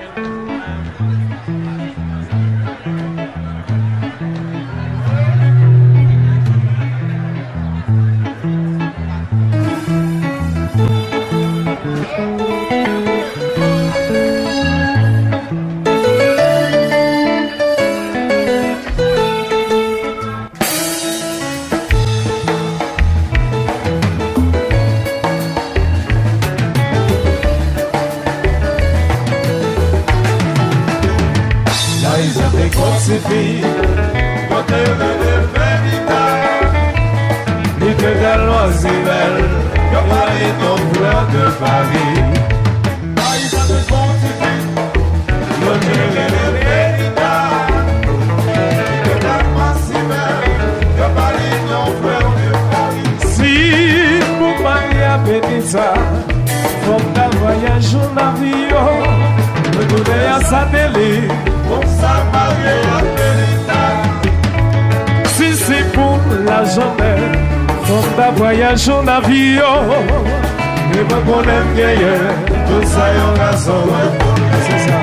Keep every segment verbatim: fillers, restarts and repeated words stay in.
Voyage en avion, et moi qu'on aime gagner, tout ça y a raison. C'est ça.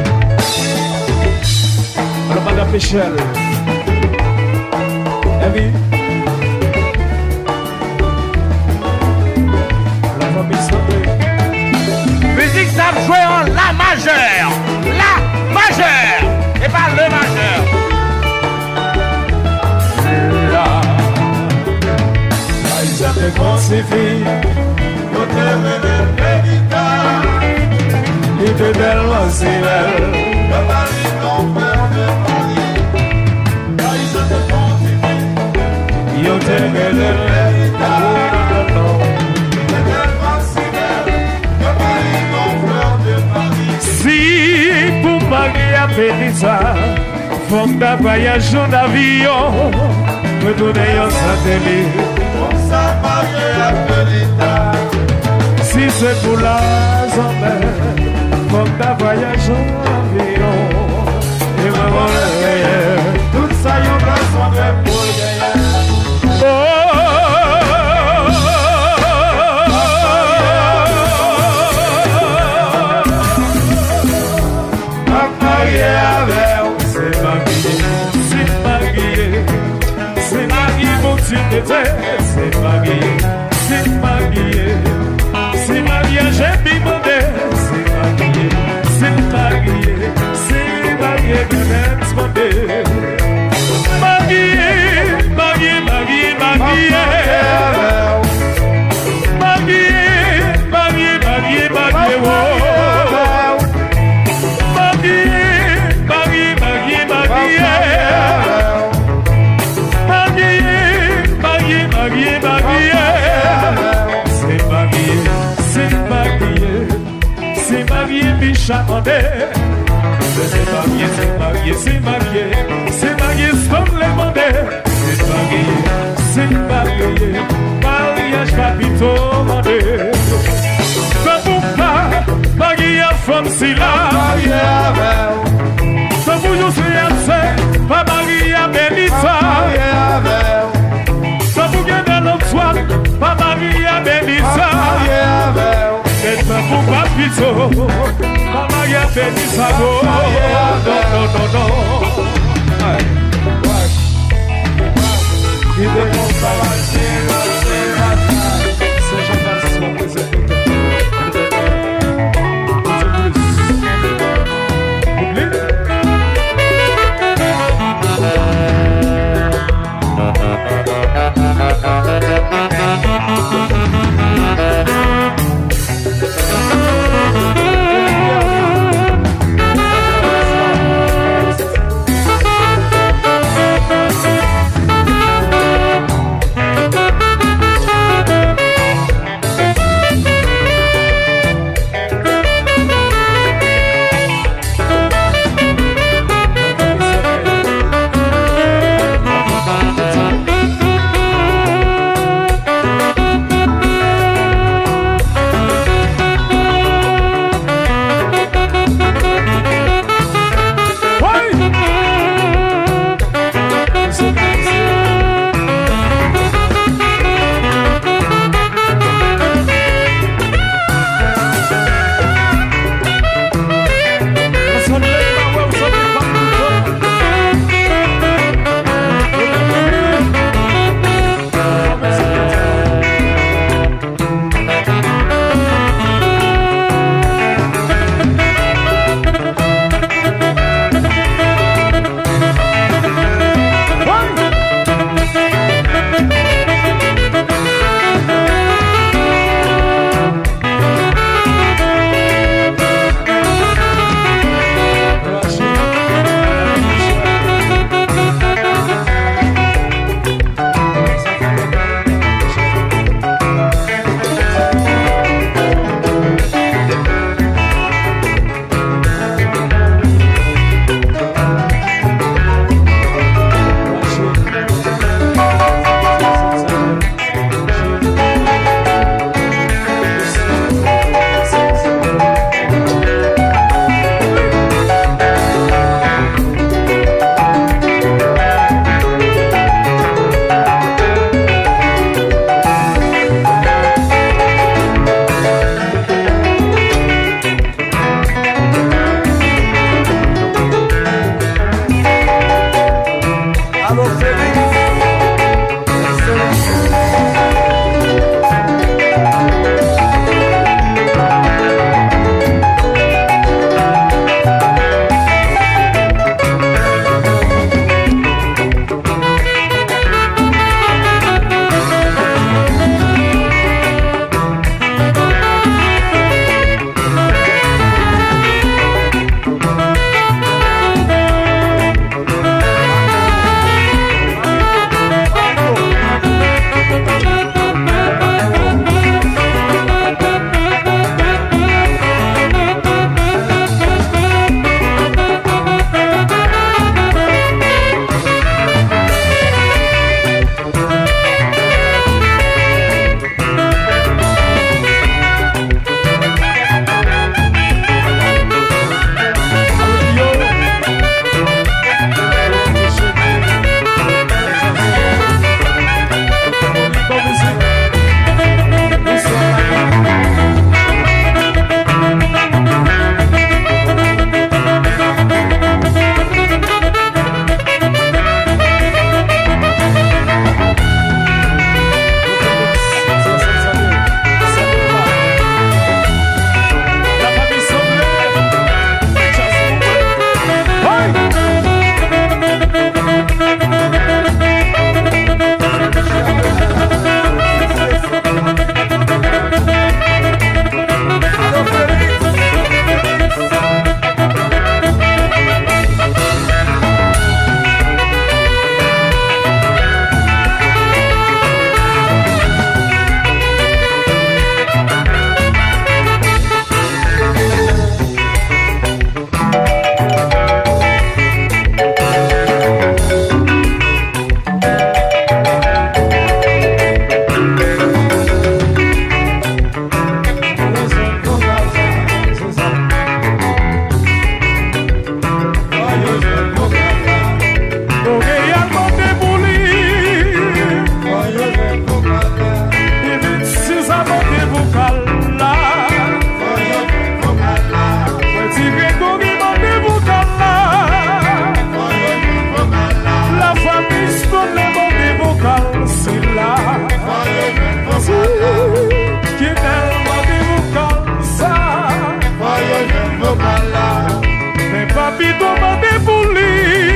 Alors Madame Michel, Amy, la famille Sandré. Musique ça jouer en la majeure, la majeure, et pas le majeur. Te crucifix, yo te mene medita, y te del vacilel, yo pari non perde Paris. Ay, je te crucifix, yo te mene medita, y te del vacilel, yo pari non perde Paris. Si pour Maria Benita, fonda voyage en avion, retourner en satellite. Si c'est pour la zone, comme ta voyage en avion, et vraiment le gagner, tout ça y a besoin de pour le gagner. Oh, marié avec, c'est marié, c'est marié, c'est marié, mon Dieu t'étais, c'est marié. C'est marié, c'est marié, j'ai demandé. C'est marié, c'est marié, c'est marié, que j'aime demander. Marié, marié, marié, marié. Marié, marié, marié, marié, oh. Marié, marié, marié, marié. Marié, marié, marié, marié. C'est marié, bichamandé. C'est marié, c'est marié, c'est marié. C'est marié, sans les demander. C'est marié, c'est marié. Mariage papito mandé. Ça vous pas, marié à femme si là. Ça vous joue c'est assez, pas marié à Benita. Ça vous gagne l'autre soir, pas marié à Benita. C'est un beau papito, maman y a fait du sabot. Non, non, non, non. Il est bon, ça va, c'est Jean-Baptiste, mon président. Mais papi demandé pour lui.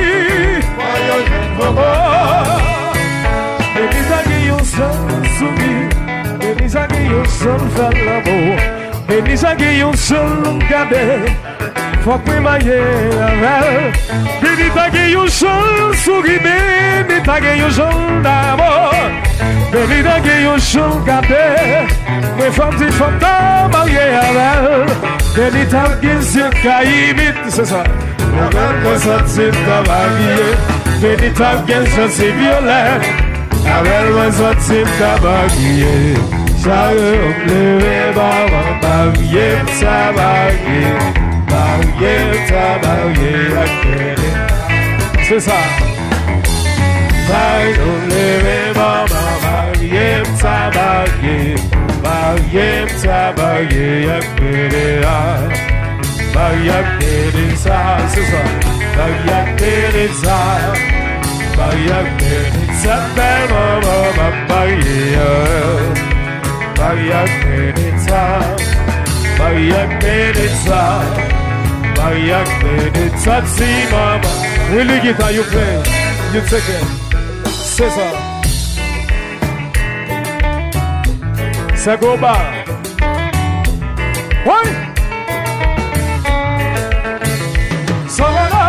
Benisa qui yon seul sourire. Benisa qui yon seul faire l'amour. Benisa qui yon seul garder. Faut que maille avec. Benisa qui yon seul sourire. Benisa qui yon seul d'amour. Benisa qui yon seul garder. Mais femme dit femme ta mariée avec. Benisa qui s'y caïmite, c'est ça. Avec ça c'est ta mariée. Benisa qui s'y violet. Avec moi ça c'est ta mariée. J'arrive levé par ma mariée. Ta mariée. Mariée, ta mariée. C'est ça. J'arrive levé par ma mariée. Ta mariée. Mariée, ta mariée. Maria Teresa, c'est ça. Maria Teresa, Maria Teresa, maman, Maria, Maria Teresa, Maria Teresa, Maria Teresa, si maman. Will you get how you play? You take it. C'est ça. C'est Goba. Ouais. Savannah.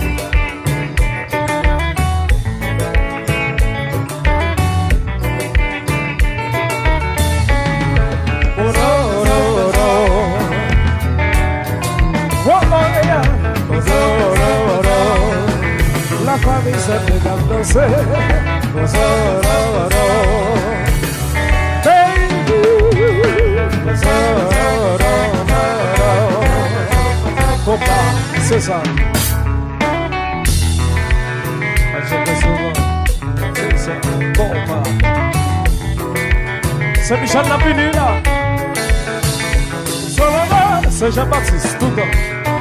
Oh no, no, no. Oh, oh, yeah. Oh no, no, no. La famille se fait danser. Oh no, no, no. Baby. Oh no, no, no. Copa. C'est ça. C'est ça. Bon, c'est Michel Lapinu là. C'est Jean-Baptiste, tout le temps.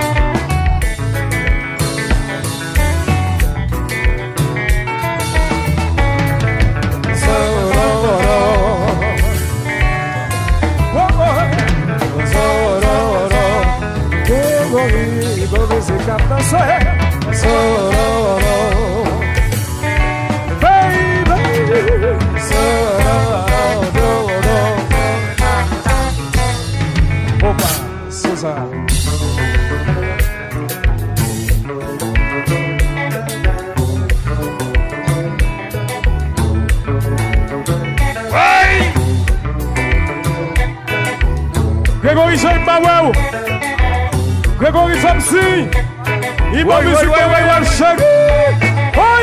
Grégory Jean Mawel, Grégory Famsi, il m'a vu sur le chèque. Oui!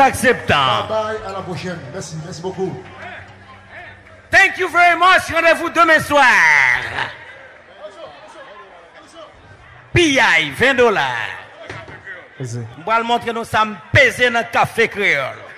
acceptant. Bye bye, à la prochaine. Merci, merci beaucoup. Thank you very much. Rendez-vous demain soir. P I, vingt dollars. Je vais montrer nous ça me peser dans le café créole.